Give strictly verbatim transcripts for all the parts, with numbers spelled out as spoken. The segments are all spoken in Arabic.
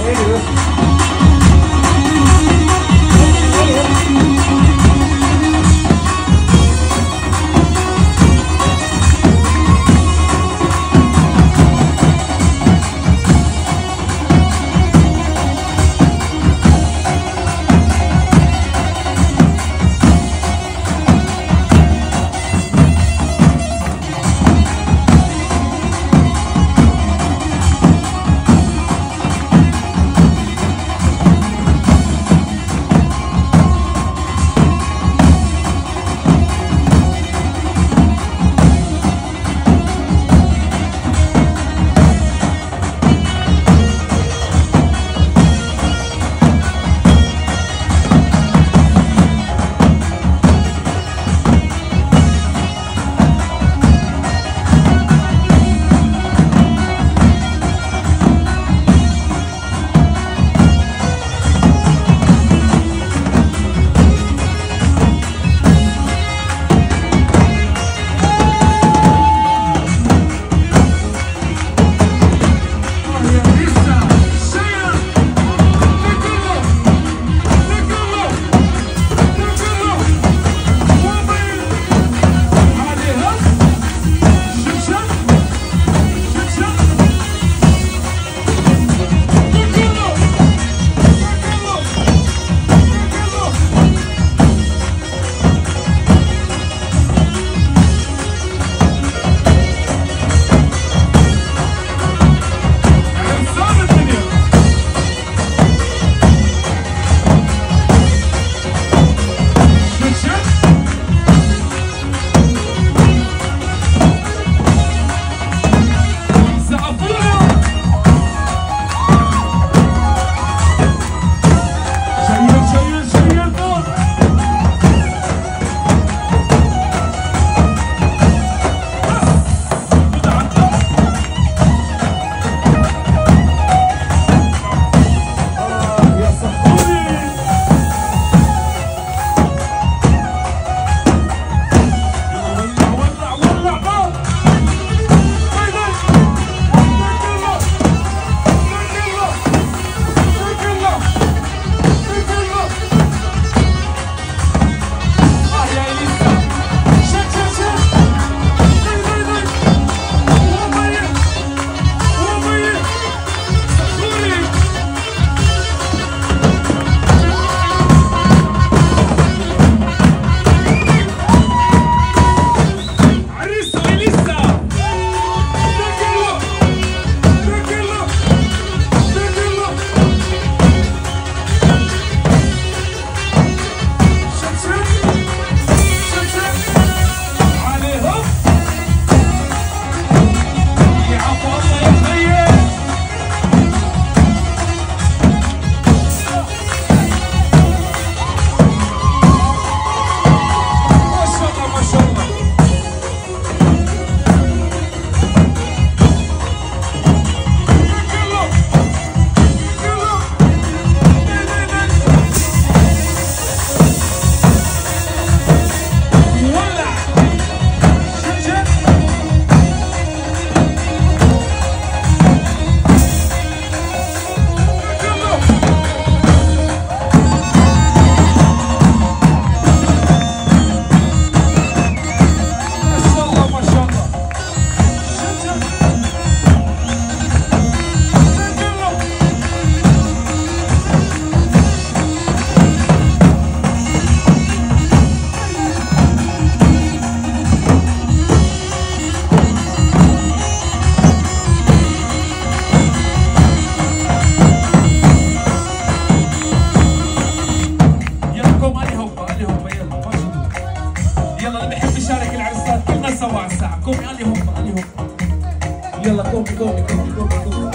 يلا قومي قومي قومي قومي قومي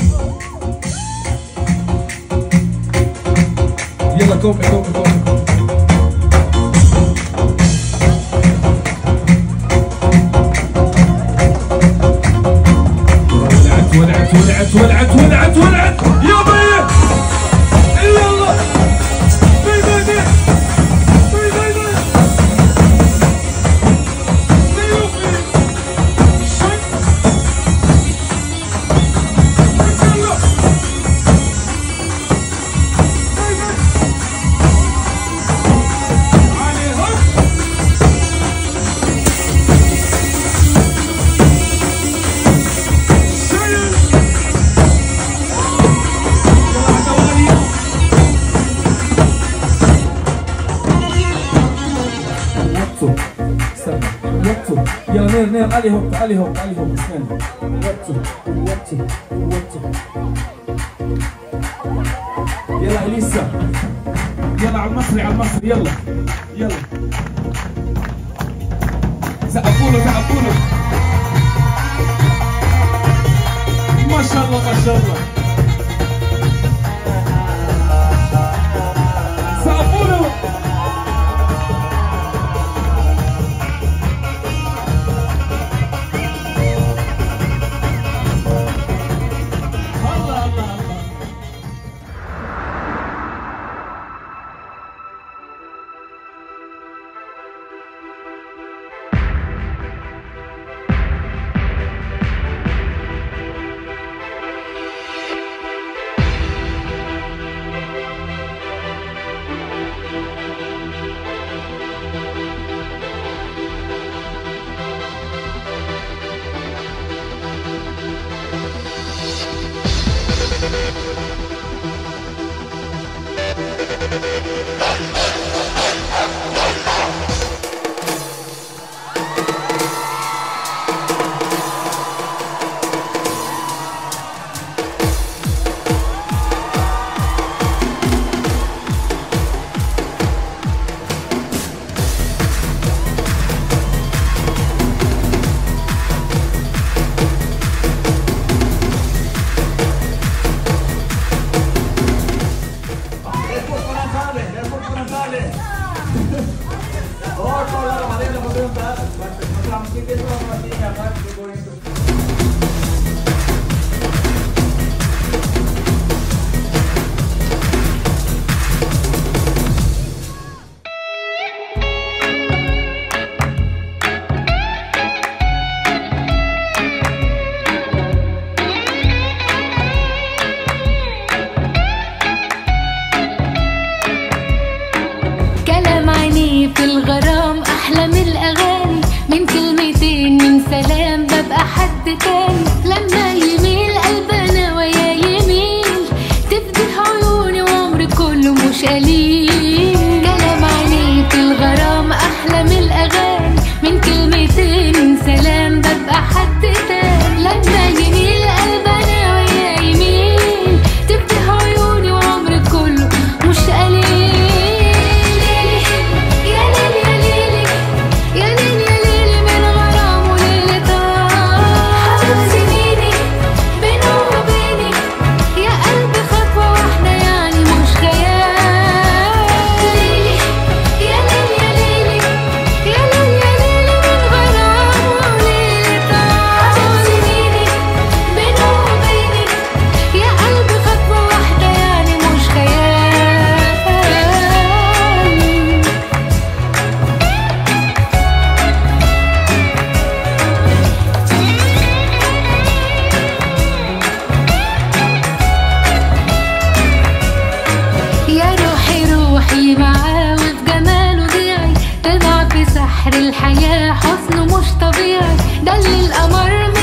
يلا قومي قومي قومي ولعت ولعت ولعت ولعت ولعت يا بيه يلا بي بي بي بي بي بي سيوفي شك يلا ner ner allihop allihop allihop snälla. Wattu wattu wattu. يلا اليسا يلا على المصري على المصري يلا يلا سقفوا له سقفوا له ما شاء الله ما شاء الله سقفوا له الله الله الله في الغرام أحلى من الأغاني، من كلمتين من سلام ببقى حد تاني. لما يميل قلبنا ويا يميل تفتح عيوني وعمري كله مش قليل. كلام عينيه في الغرام أحلى من الأغاني، من كلمتين من سلام ببقى حد تاني. لما يميل قلبنا ويا يميل تفتح عيوني وعمري كله مش قليل. معاه وفي جماله ضيعي، تضع في سحر الحياة حسنه مش طبيعي. ده اللي القمر